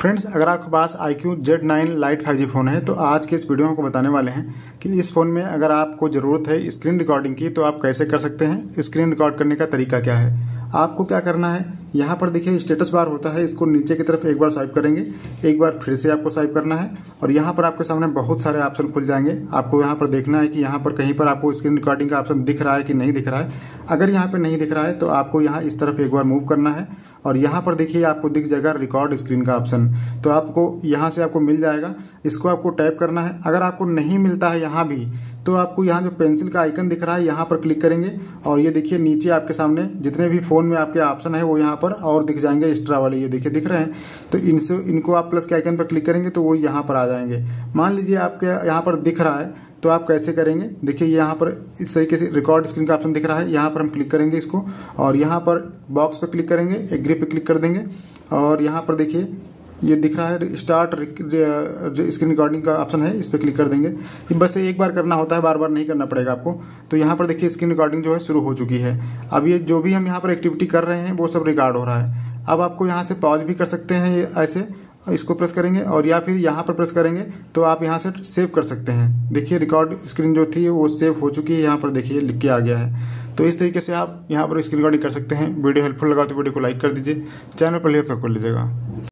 Friends, अगर आपके पास iQOO Z9 Lite 5G phone है तो आज के इस वीडियो में आपको बताने वाले हैं कि इस फ़ोन में अगर आपको ज़रूरत है स्क्रीन रिकॉर्डिंग की तो आप कैसे कर सकते हैं। स्क्रीन रिकॉर्ड करने का तरीका क्या है, आपको क्या करना है। यहाँ पर देखिए स्टेटस बार होता है, इसको नीचे की तरफ एक बार स्वाइप करेंगे, एक बार फिर से आपको स्वाइप करना है और यहाँ पर आपके सामने बहुत सारे ऑप्शन खुल जाएंगे। आपको यहाँ पर देखना है कि यहाँ पर कहीं पर आपको स्क्रीन रिकॉर्डिंग का ऑप्शन दिख रहा है कि नहीं दिख रहा है। अगर यहाँ पर नहीं दिख रहा है तो आपको यहाँ इस तरफ एक बार मूव करना है और यहाँ पर देखिए आपको दिख जाएगा रिकॉर्ड स्क्रीन का ऑप्शन, तो आपको यहाँ से आपको मिल जाएगा। इसको आपको टैप करना है। अगर आपको नहीं मिलता है यहाँ भी तो आपको यहाँ जो पेंसिल का आइकन दिख रहा है यहाँ पर क्लिक करेंगे और ये देखिए नीचे आपके सामने जितने भी फ़ोन में आपके ऑप्शन है वो यहाँ पर और दिख जाएंगे एक्स्ट्रा वाले, ये देखिए दिख रहे हैं। तो इनको आप प्लस के आइकन पर क्लिक करेंगे तो वो यहाँ पर आ जाएंगे। मान लीजिए आपके यहाँ पर दिख रहा है तो आप कैसे करेंगे, देखिए यहाँ पर इस तरीके से रिकॉर्ड स्क्रीन का ऑप्शन दिख रहा है, यहाँ पर हम क्लिक करेंगे इसको और यहाँ पर बॉक्स पर क्लिक करेंगे, एग्री पे क्लिक कर देंगे और यहाँ पर देखिए ये दिख रहा है स्टार्ट स्क्रीन रिकॉर्डिंग का ऑप्शन है, इस पर क्लिक कर देंगे। ये बस एक बार करना होता है, बार बार नहीं करना पड़ेगा आपको। तो यहाँ पर देखिए स्क्रीन रिकॉर्डिंग जो है शुरू हो चुकी है। अब ये जो भी हम यहाँ पर एक्टिविटी कर रहे हैं वो सब रिकॉर्ड हो रहा है। अब आपको यहाँ से पॉज भी कर सकते हैं, ये ऐसे इसको प्रेस करेंगे और या फिर यहाँ पर प्रेस करेंगे तो आप यहाँ से सेव कर सकते हैं। देखिए रिकॉर्ड स्क्रीन जो थी वो सेव हो चुकी है, यहाँ पर देखिए लिख के आ गया है। तो इस तरीके से आप यहाँ पर स्क्रीन रिकॉर्डिंग कर सकते हैं। वीडियो हेल्पफुल लगा तो वीडियो को लाइक कर दीजिए, चैनल पर पहले कर लीजिएगा।